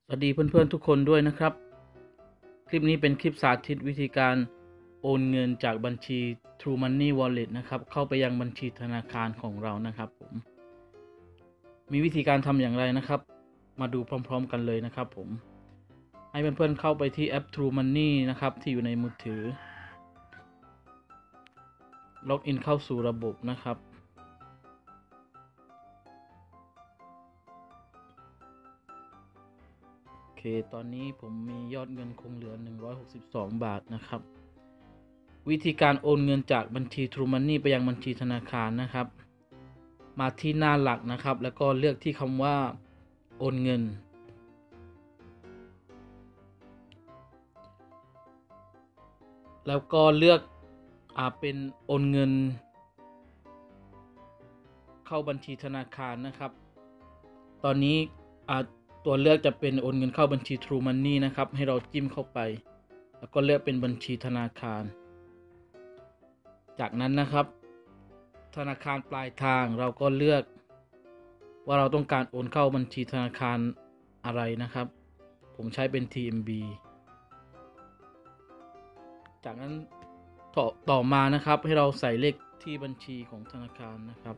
สวัสดีเพื่อนๆทุกคนด้วยนะครับคลิปนี้เป็นคลิปสาธิตวิธีการโอนเงินจากบัญชี True Money Wallet นะครับเข้าไปยังบัญชีธนาคารของเรานะครับผมมีวิธีการทำอย่างไรนะครับมาดูพร้อมๆกันเลยนะครับผมให้เพื่อนๆเข้าไปที่แอป True Money นะครับที่อยู่ในมือถือล็อกอินเข้าสู่ระบบนะครับโอเคตอนนี้ผมมียอดเงินคงเหลือ162 บาทนะครับวิธีการโอนเงินจากบัญชี True Money ไปยังบัญชีธนาคารนะครับมาที่หน้าหลักนะครับแล้วก็เลือกที่คำว่าโอนเงินแล้วก็เลือกเป็นโอนเงินเข้าบัญชีธนาคารนะครับตอนนี้ตัวเลือกจะเป็นโอนเงินเข้าบัญชี True Money นะครับให้เราจิ้มเข้าไปแล้วก็เลือกเป็นบัญชีธนาคารจากนั้นนะครับธนาคารปลายทางเราก็เลือกว่าเราต้องการโอนเข้าบัญชีธนาคารอะไรนะครับผมใช้เป็น TMB จากนั้นต่อมานะครับให้เราใส่เลขที่บัญชีของธนาคารนะครับ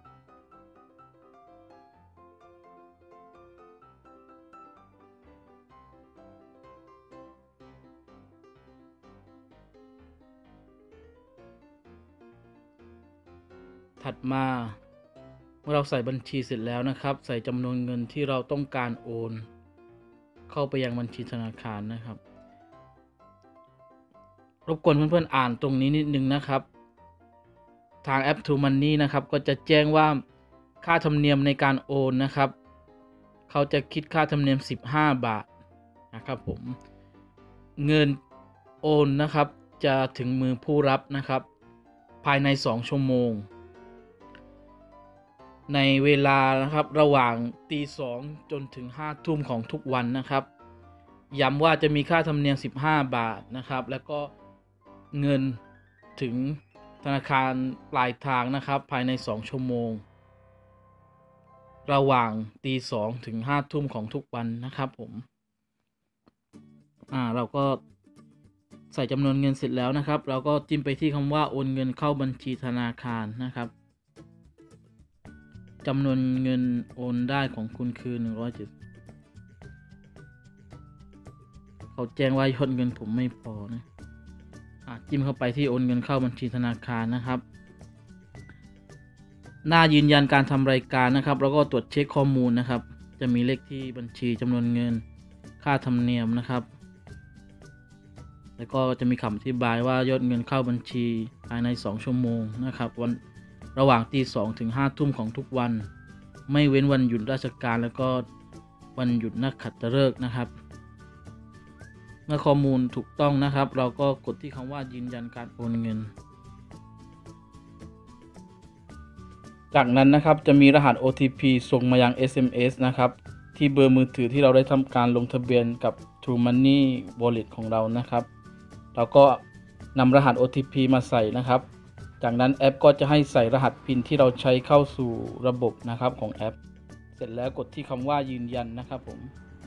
ถัดมาเมื่อเราใส่บัญชีเสร็จแล้วนะครับใส่จำนวนเงินที่เราต้องการโอนเข้าไปยังบัญชีธนาคารนะครับรบกวนเพื่อนๆอ่านตรงนี้นิดนึงนะครับทางแอป True Money นะครับก็จะแจ้งว่าค่าธรรมเนียมในการโอนนะครับเขาจะคิดค่าธรรมเนียม15 บาทนะครับผมเงินโอนนะครับจะถึงมือผู้รับนะครับภายใน2 ชั่วโมงในเวลานะครับระหว่างตี 2จนถึง5 ทุ่มของทุกวันนะครับย้ำว่าจะมีค่าธรรมเนียม15 บาทนะครับแล้วก็เงินถึงธนาคารปลายทางนะครับภายใน2 ชั่วโมงระหว่างตี 2ถึง5 ทุ่มของทุกวันนะครับผมเราก็ใส่จำนวนเงินเสร็จแล้วนะครับเราก็จิ้มไปที่คำว่าโอนเงินเข้าบัญชีธนาคารนะครับจำนวนเงินโอนได้ของคุณคือ170เขาแจ้งว่ายอดเงินผมไม่พอนะจิ้มเข้าไปที่โอนเงินเข้าบัญชีธนาคารนะครับหน้ายืนยันการทำรายการนะครับแล้วก็ตรวจเช็คข้อมูลนะครับจะมีเลขที่บัญชีจำนวนเงินค่าธรรมเนียมนะครับแล้วก็จะมีคำอธิบายว่ายอดเงินเข้าบัญชีภายใน2 ชั่วโมงนะครับวันระหว่างตี 2ถึง5 ทุ่มของทุกวันไม่เว้นวันหยุดราชการแล้วก็วันหยุดนักขัตฤกษ์นะครับเมื่อข้อมูลถูกต้องนะครับเราก็กดที่คำว่ายืนยันการโอนเงินจากนั้นนะครับจะมีรหัส OTP ส่งมายัง SMS นะครับที่เบอร์มือถือที่เราได้ทำการลงทะเบียนกับ True Money Wallet ของเรานะครับเราก็นำรหัส OTP มาใส่นะครับจากนั้นแอปก็จะให้ใส่รหัส PIN ที่เราใช้เข้าสู่ระบบนะครับของแอปเสร็จแล้วกดที่คำว่ายืนยันนะครับผม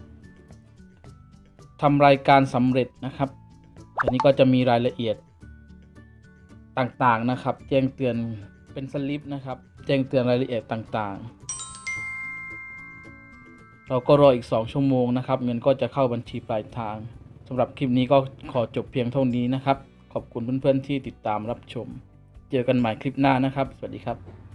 ทำรายการสำเร็จนะครับอันนี้ก็จะมีรายละเอียดต่างๆนะครับแจ้งเตือนเป็นสลิปนะครับแจ้งเตือนรายละเอียดต่างๆเราก็รออีก2 ชั่วโมงนะครับเงินก็จะเข้าบัญชีปลายทางสำหรับคลิปนี้ก็ขอจบเพียงเท่านี้นะครับขอบคุณเพื่อนๆที่ติดตามรับชมเจอกันใหม่คลิปหน้านะครับสวัสดีครับ